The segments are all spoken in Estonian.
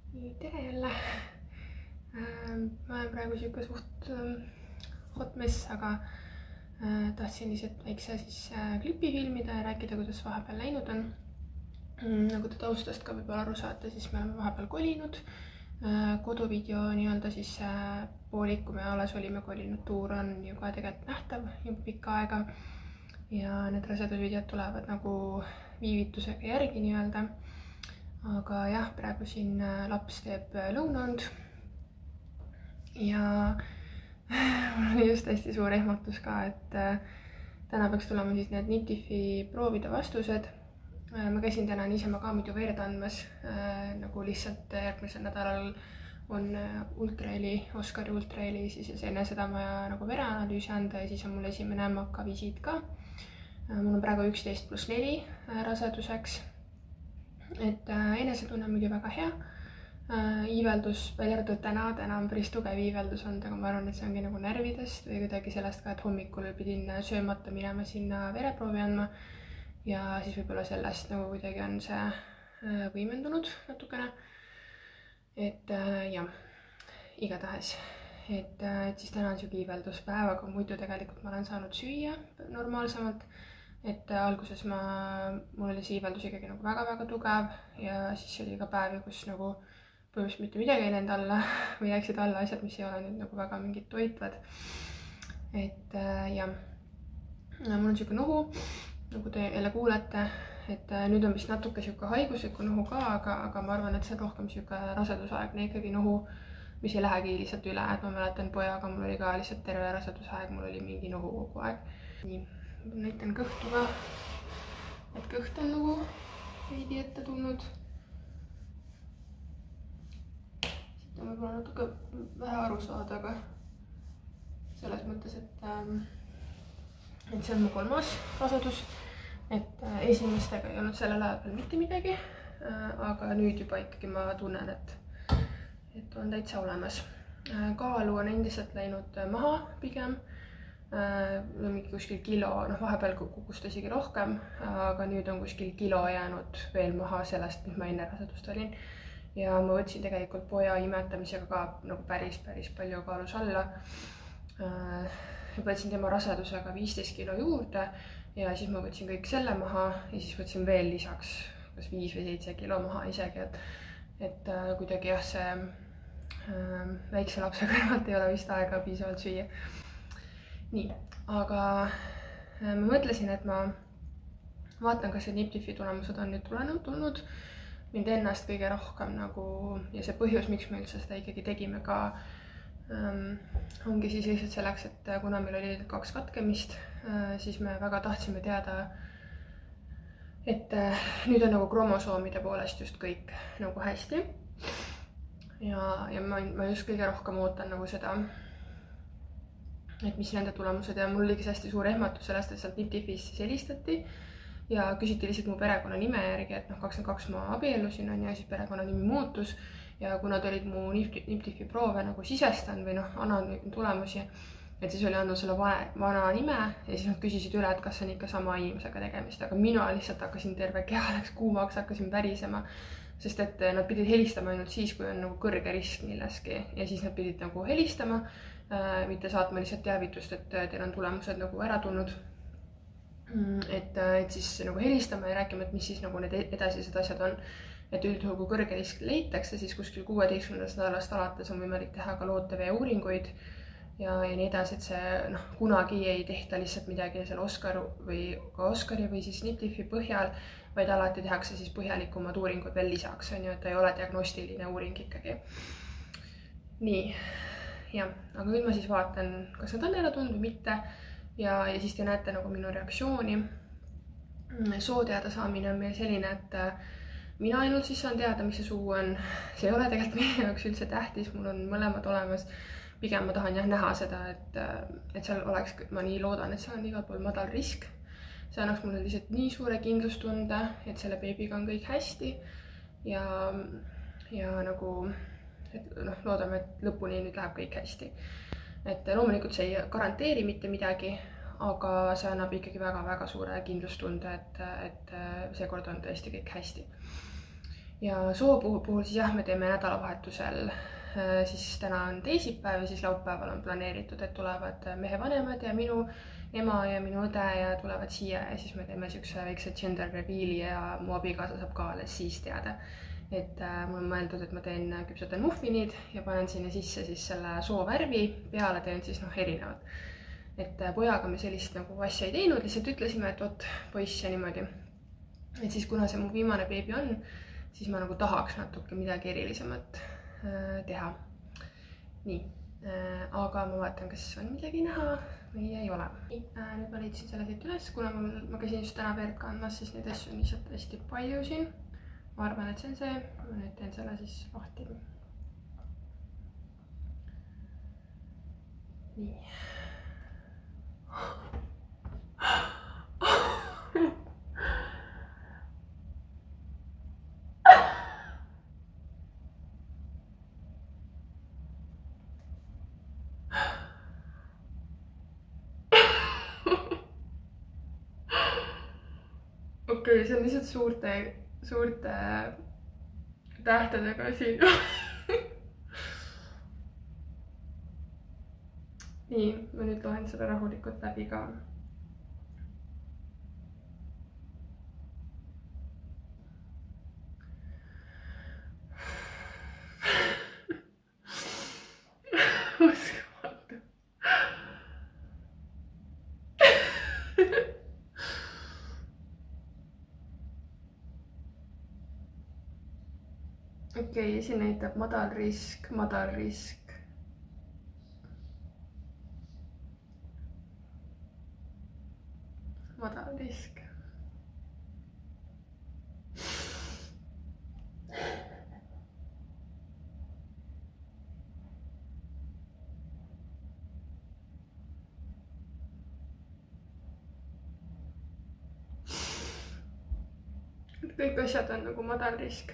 Tere jälle! Ma olen praegu siuke suht hot mess, aga tahtsin lihtsalt väikse klipi filmida ja rääkida, kuidas vahepeal läinud on. Nagu te taustast ka võib-olla aru saate, siis me oleme vahepeal kolinud. Koduvideo nii-öelda poolik, kui me alles olime kolinud, tuur on ju ka tegelikult nähtav juba pikka aega. Ja need rasedusvideod tulevad nagu viivitusega järgi nii-öelda. Aga jah, praegu siin laps teeb lõunaond ja mul oli just hästi suur ehmatus ka, et täna peaks tulema siis need NIPTIFi proovide vastused. Ma käisin täna niisama ka muidu verd andmas, nagu lihtsalt järgmisel nädalal on Oskari ultraheli, siis enne seda ma nagu vereanalüüsi anda ja siis on mul esimene MAK visiit ka. Mul on praegu 11+4 raseduseks. Et enesetunne on muidu väga hea. Iiveldus, välja arvatud täna on päris tugev iiveldus olnud, aga ma arvan, et see ongi nagu närvidest või kuidagi sellest ka, et hommikul pidin söömata minema sinna vereproovi andma ja siis võib-olla sellest nagu kuidagi on see võimendunud natukene. Et jah, igatahes. Et siis täna on siuke iivelduspäev, aga muidu tegelikult ma olen saanud süüa normaalsemalt. Et alguses mul oli see iiveldus ikkagi nagu väga-väga tugev ja siis oli ka päevi, kus nagu põhimõtteliselt mitte midagi ei läinud alla või jääksid alla asjad, mis ei ole nüüd nagu väga mingid toitvad. Et jah, mul on siuke nohu, nagu te jälle kuulete, et nüüd on vist natuke siuke haiguslikku nohu ka, aga ma arvan, et see on rohkem siuke rasedusaegne ikkagi nohu, mis ei lähegi lihtsalt üle, et ma mäletan pojaga, mul oli ka lihtsalt terve rasedusaeg, mul oli mingi nohu kogu aeg. Nii. Näitan kõhtu ka, et kõht on nagu veidi ette tulnud. Siit on võib-olla natuke vähe aru saada, aga selles mõttes, et see on mu 3. rasedus. Et esimestega ei olnud sellel ajal veel mitte midagi, aga nüüd juba ikkagi ma tunnen, et on täitsa olemas. Kaalu on endiselt läinud maha pigem. Mingi kuskil kilo, vahepeal kukust isegi rohkem, aga nüüd on kuskil kilo jäänud veel maha sellest, mis ma enne rasedust olin. Ja ma võtsin tegelikult poja imetamisega ka nagu päris palju kaalus alla. Võtsin tema rasedusega 15 kilo juurde ja siis ma võtsin kõik selle maha ja siis võtsin veel lisaks kas 5 või 7 kilo maha isegi, et kuidagi jah, see väikse lapse kõrvalt ei ole vist aega piisavalt süüa. Nii, aga ma mõtlesin, et ma vaatan, kas see NIPTIFi tulemused on nüüd tulnud. Mind ennast kõige rohkem nagu ja see põhjus, miks me üldse seda ikkagi tegime ka, ongi siis lihtsalt selleks, et kuna meil oli 2 katkemist, siis me väga tahtsime teada, et nüüd on nagu kromosoomide poolest just kõik nagu hästi. Ja ma just kõige rohkem ootan nagu seda, et mis nende tulemused ja mul oligi hästi suur ehmatus sellest, et sealt NIPTIFis siis helistati ja küsiti lihtsalt mu perekonna nime järgi, et 22 ma abiellusin ja siis perekonna nimi muutus ja kuna ta olid mu NIPTIFi proove nagu sisestanud või annanud tulemusi, et siis oli andnud selle vana nime ja siis nad küsisid üle, et kas on ikka sama inimesega tegemist, aga mina lihtsalt hakkasin terve keha läks kuumaks, hakkasin pärisema, sest et nad pidid helistama ainult siis, kui on nagu kõrge risk milleski ja siis nad pidid nagu helistama, mitte saatma lihtsalt teavitust, et teil on tulemused nagu ära tulnud. Et siis nagu helistama ja rääkima, et mis siis nagu need edasised asjad on. Et üldjuhul kui kõrge risk leitakse, siis kuskil 16. nädalast alates on võimalik teha ka lootevee uuringuid ja nii edasi, et see kunagi ei tehta lihtsalt midagi seal Oskari või siis NIPTIFi põhjal, vaid alati tehakse siis põhjalikumad uuringud veel lisaks, et ta ei ole diagnostiline uuring ikkagi. Nii. Ja, aga nüüd ma siis vaatan, kas nad on ära tulnud või mitte ja siis te näete nagu minu reaktsiooni. Soo teada saamine on meil selline, et mina ainult siis saan teada, mis see suu on. See ei ole tegelikult meie jaoks üldse tähtis, mul on mõlemad olemas. Pigem ma tahan näha seda, et seal oleks, ma nii loodan, et seal on igal pool madal risk. See annaks mulle lihtsalt nii suure kindlustunde, et selle beebiga on kõik hästi ja nagu loodame, et lõpuni nüüd läheb kõik hästi. Et loomulikult see ei garanteeri mitte midagi, aga see annab ikkagi väga-väga suure kindlustunde, et seekord on tõesti kõik hästi. ja soo puhul siis jah, me teeme nädalavahetusel, siis täna on teisipäev ja siis laupäeval on planeeritud, et tulevad mehe vanemad ja minu ema ja minu õde ja tulevad siia ja siis me teeme siukse väikse gender reveal'i ja mu abikaasa saab ka alles siis teada. Et mul on mõeldud, et ma küpsetan muffinid ja panen sinna sisse siis selle soovärvi, peale teen siis erinevad. Et pojaga me sellist nagu asja ei teinud, lihtsalt ütlesime, et vot poiss ja niimoodi. Et siis kuna see mu viimane beebi on, siis ma nagu tahaks natuke midagi erilisemat teha. Nii, aga ma vaatan, kas on midagi näha või ei ole. Nüüd ma leidsin selle siit üles, kuna ma käisin just täna verd kandmas, siis neid asju on lihtsalt hästi palju siin. Ma arvan, et see on see. Ma nüüd teen selle siis lahti. Nii. Okei, see on lihtsalt suurte tähtedega siin. Nii, ma nüüd loen seda rahulikult läbi ka. Uskumatu. Okei, siin näitab madal risk, madal risk. Madal risk. Kõik asjad on nagu madal risk.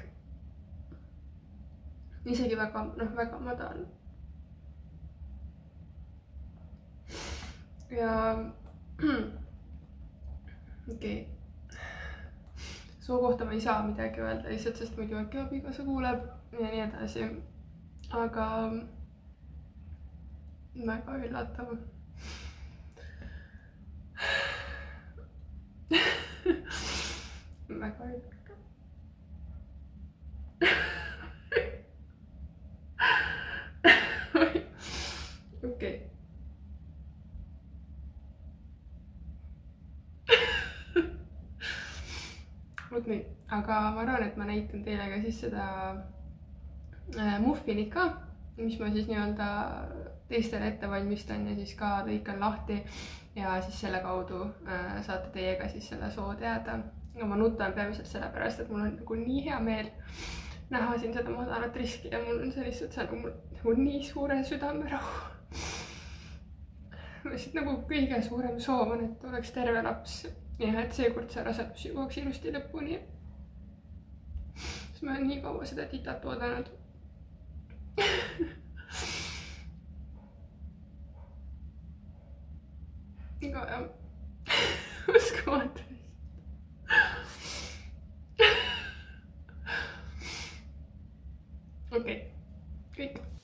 Isegi väga madal. Ja okei. Soo kohta ma ei saa midagi öelda, lihtsalt sest muidu äkki abikaasa kuuleb ja nii edasi. Aga väga üllatav. Väga üllatav. Okei. Vot nii, aga ma arvan, et ma näitan teile ka siis seda muffinit ka, mis ma siis nii-öelda teistele ette valmistan ja siis ka lõikan lahti ja siis selle kaudu saate teiega siis selle soo teada. Ja ma nutan peamiselt sellepärast, et mul on nagu nii hea meel näha siin seda madalat riski ja mul on see lihtsalt see nagu nii suure südamerahu. Lihtsalt nagu kõige suurem soov on, et oleks terve laps ja et seekord see rasedus jõuaks ilusti lõpuni. Sest ma olen nii kaua seda titat oodanud. Iga ja uskumatu. Okei, kõik.